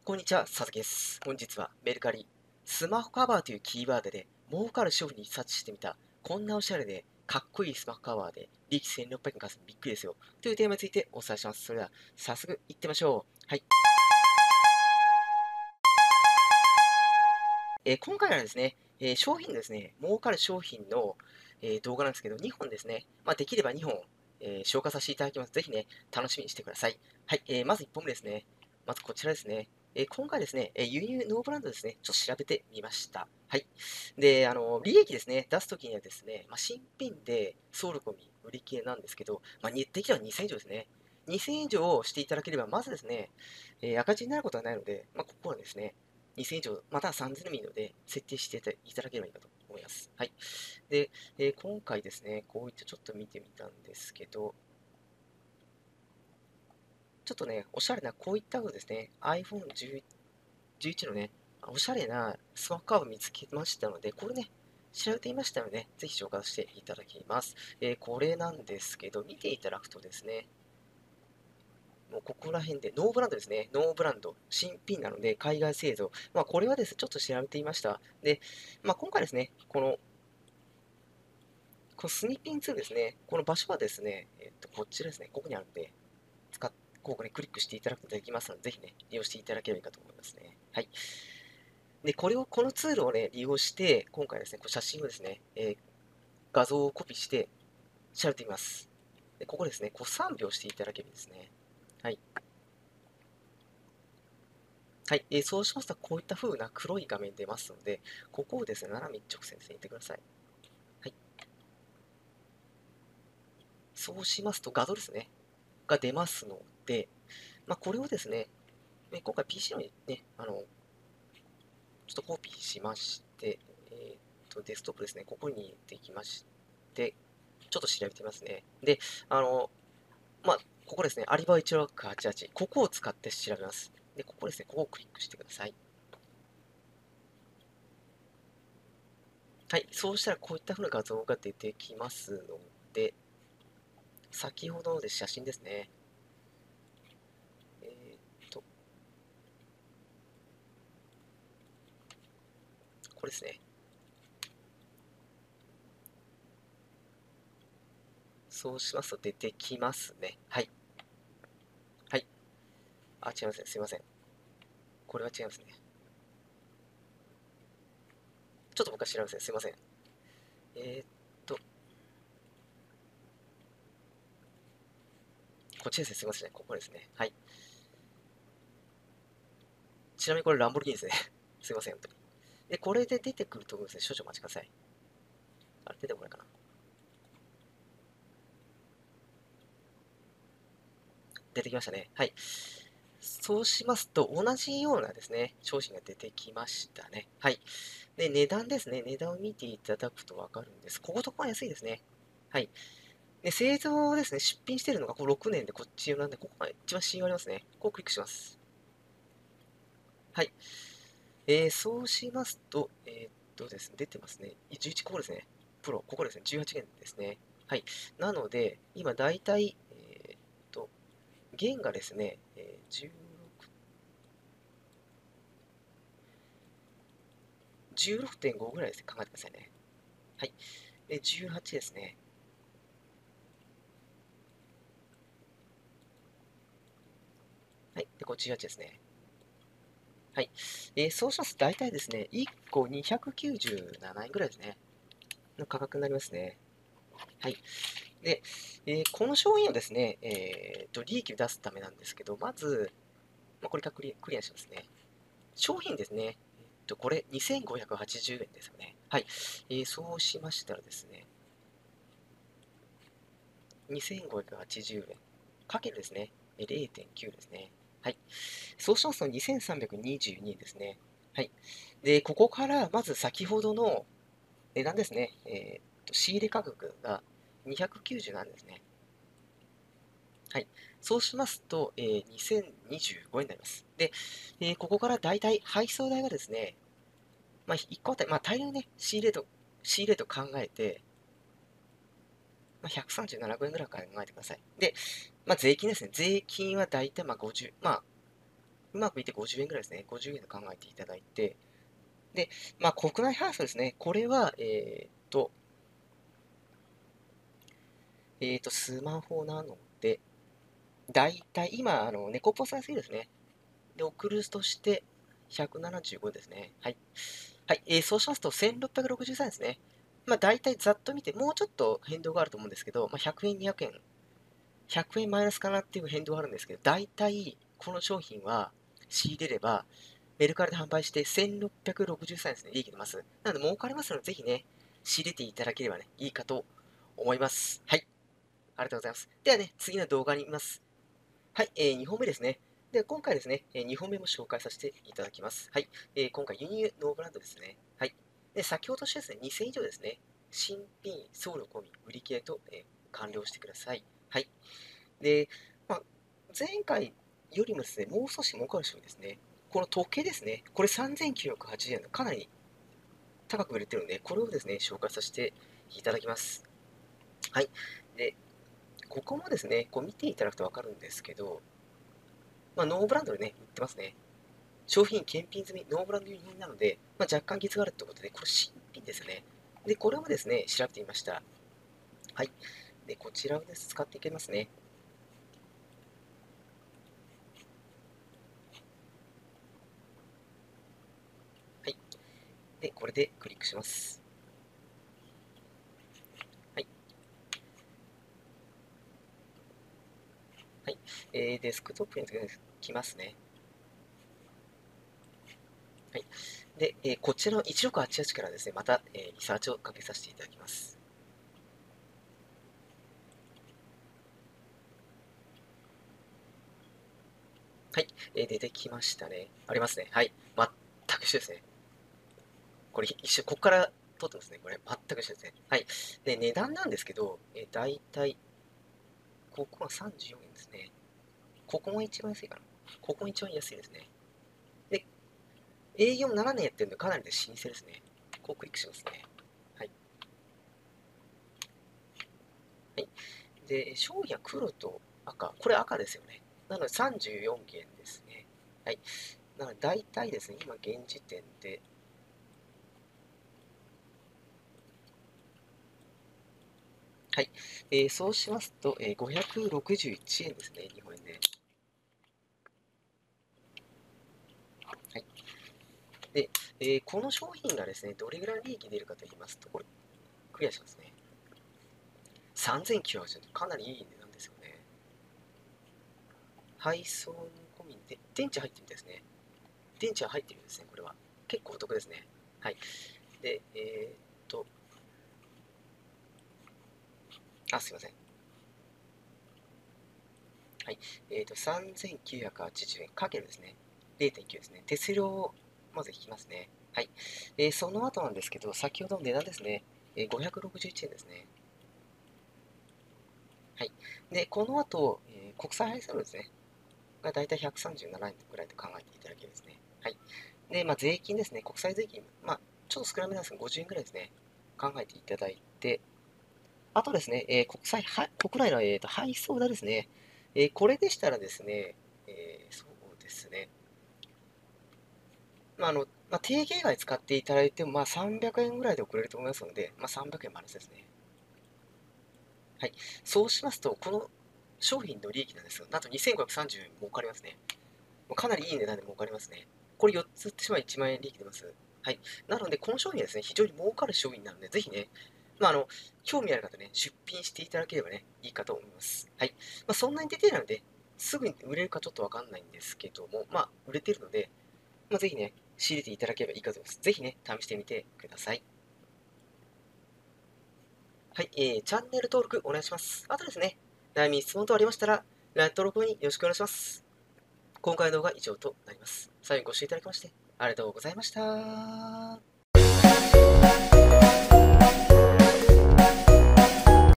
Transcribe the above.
こんにちは、佐々木です。本日はメルカリ、スマホカバーというキーワードで儲かる商品にサーチしてみた、こんなおしゃれでかっこいいスマホカバーで利益1600円稼ぐびっくりですよ。というテーマについてお伝えします。それでは早速いってみましょう。はい。今回はですね、商品ですね、儲かる商品の、動画なんですけど、2本ですね、できれば2本、紹介させていただきます。ぜひね、楽しみにしてください。はい、まず1本目ですね。まずこちらですね。今回ですね、輸入ノーブランドですね、ちょっと調べてみました。はい。で、利益ですね、出すときにはですね、新品で送料込み売り切れなんですけど、できれば2000以上ですね。2000以上していただければ、まずですね、赤字になることはないので、ここはですね、2000以上、または3000でもいいので、設定していただければいいかと思います。はい。で、今回ですね、こういったちょっと見てみたんですけど、ちょっとね、おしゃれなこういったのですね、iPhone11 のね、おしゃれなスマホカード見つけましたので、これね、調べていましたので、ぜひ紹介していただきます。これなんですけど、見ていただくとですね、もうここら辺で、ノーブランドですね。ノーブランド。新品なので、海外製造。これはですね、ちょっと調べていました。で、今回ですね、このスニッピン2ですね、この場所はですね、こちらですね、ここにあるので、ここね、クリックしていただくことができますので、ぜひね、利用していただければいいかと思いますね。はい。で、このツールをね、利用して、今回ですね、こう写真をですね、画像をコピーして、調べてみます。で、ここですね、こう3秒していただければですね。はい。はい、そうしますと、こういった風な黒い画面出ますので、ここをですね、斜め一直線で行ってください。はい。そうしますと、画像ですね、が出ますので、これをですね、今回 PC のね、ちょっとコピーしまして、デスクトップですね、ここに入れていきまして、ちょっと調べてみますね。で、あの、ここですね、アリババ1688、ここを使って調べます。で、ここですね、ここをクリックしてください。はい、そうしたらこういった風な画像が出てきますので、先ほどので写真ですね。えーっと、これですね。そうしますと出てきますね。はい。はい。あ、違いますね。すいません。これは違いますね。ちょっと僕は調べますね。すいません。えーっと、こっちですね。すいません。ここですね。はい。ちなみにこれランボルギーニですね。すいません。本当に。で、これで出てくると思うんですね。少々お待ちください。あれ、出てこないかな。出てきましたね。はい。そうしますと、同じようなですね、商品が出てきましたね。はい。で、値段ですね。値段を見ていただくとわかるんです。こことこは安いですね。はい。で、製造ですね、出品してるのがこう6年でこっちなんで、ここが一番信用ありますね。ここをクリックします。はい。そうしますと、ですね、出てますね。11、ここですね。プロ、ここですね。18元ですね。はい。なので、今だいたい、元がですね、16.5ぐらいですね。考えてくださいね。はい。で、18ですね。はい。で、これ18ですね。はい。そうしますと、大体ですね、1個297円ぐらいですね。の価格になりますね。はい。で、この商品をですね、利益を出すためなんですけど、まず、これからクリアしますね。商品ですね。これ、2580円ですよね。はい。そうしましたらですね、2580円かけるですね、0.9ですね。はい。そうしますと2322円ですね。はい。で、ここからまず先ほどの値段ですね。仕入れ価格が297円ですね。はい。そうしますと、2025円になります。で、ここからだいたい配送代がですね、1個あたり、大量にね、仕入れと考えて、137円ぐらい考えてください。で、税金ですね。税金はだいたい50、 うまくいって50円ぐらいですね。50円と考えていただいて、で、まあ、国内配送ですね。これは、スマホなので、だいたい今、猫ポスト安いですね。で、送るとして175円ですね。はい。はい。そうしますと、1663ですね。まあ、大体ざっと見て、もうちょっと変動があると思うんですけど、まあ、100円、200円、100円マイナスかなっていう変動があるんですけど、大体、この商品は仕入れれば、メルカリで販売して1663円ですね、利益出ます。なので、儲かりますので、ぜひね、仕入れていただければね、いいかと思います。はい。ありがとうございます。ではね、次の動画に行きます。はい、2本目ですね。で、今回ですね、2本目も紹介させていただきます。はい、今回輸入ノーブランドですね。はい。で、先ほどしてですね、2000以上ですね、新品、送料込み、売り切れと、完了してください。はい。で、まあ、前回よりもですね、もう少し儲かる商品ですね。この時計ですね、これ3980円のかなり高く売れてるので、これをですね、紹介させていただきます。はい。で、ここもですね、こう見ていただくとわかるんですけど、まあ、ノーブランドでね、売ってますね。商品検品済み、ノーブランド輸入なので、まあ、若干傷があるということで、これ新品ですよね。で、これをですね、調べてみました。はい。で、こちらをです、使っていきますね。はい。で、これでクリックします。はい。はい。デスクトップに来ますね。はい。で、こちらの1688からですね、また、リサーチをかけさせていただきます。はい。出てきましたね。ありますね。はい。全く一緒ですね。これ一緒、ここから撮ってますね。これ全く一緒ですね。はい。で、値段なんですけど、だいたい、ここは34円ですね。ここも一番安いかな。ここも一番安いですね。で、営業7年やってるんで、かなりで老舗ですね。こうクリックしますね。はい。はい。で、商品は黒と赤。これ赤ですよね。なので34件ですね。はい。なので、大体ですね、今現時点で、はい。そうしますと、561円ですね、日本円で。はい。で、この商品がですね、どれぐらい利益出るかと言いますと、これ、クリアしますね。3980円、かなりいい値段ですよね。配送込みで、電池入ってるみたいですね。電池は入ってるんですね、これは。結構お得ですね。はい。で、すいません。はい。3980円かけるですね。0.9ですね。手数料をまず引きますね。はい。その後なんですけど、先ほどの値段ですね。561円ですね。はい。で、この後、国際配送料ですね。がだいたい137円ぐらいと考えていただけるですね。はい。で、まあ、税金ですね。国際税金。まあ、ちょっと少なめなんですが、50円ぐらいですね。考えていただいて、あとですね、国内の、配送代ですね。これでしたらですね、そうですね。まあ、定型外使っていただいても、まあ、300円ぐらいで送れると思いますので、まあ、300円マイナスですね。はい。そうしますと、この商品の利益なんですが、なんと2530円儲かりますね。かなりいい値段で儲かりますね。これ4つ売ってしまい1万円利益出ます。はい。なので、この商品はですね、非常に儲かる商品なので、ぜひね、まあ、興味ある方ね、出品していただければね、いいかと思います。はい。まあ、そんなに出てるので、すぐに売れるかちょっとわかんないんですけども、まあ、売れてるので、まあ、ぜひね、仕入れていただければいいかと思います。ぜひね、試してみてください。はい、チャンネル登録お願いします。あとですね、悩み、質問等ありましたら、登録によろしくお願いします。今回の動画は以上となります。最後にご視聴いただきまして、ありがとうございました。